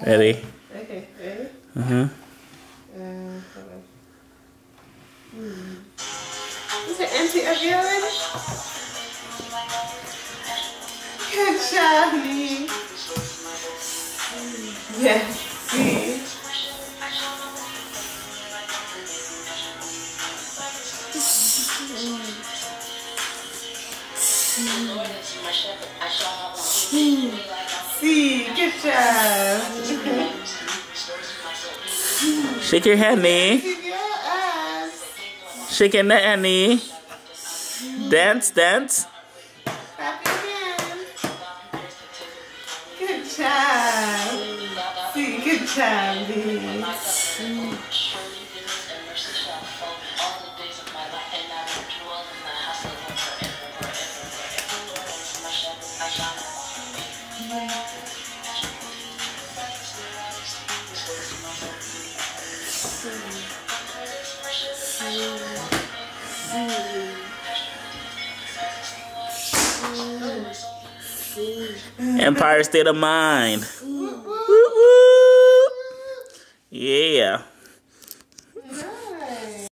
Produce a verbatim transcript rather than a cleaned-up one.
Ready? Okay, ready? Uh-huh. Uh, hold on. Hmm. Is it empty of you already? Good job, me. Yes, see. See, good job. Shake your head, Nee. Shake your neck, Nee. Dance, dance. Clap your hands. Good job. See, good job, Lee. Empire State of Mind. Woo woo. Yeah.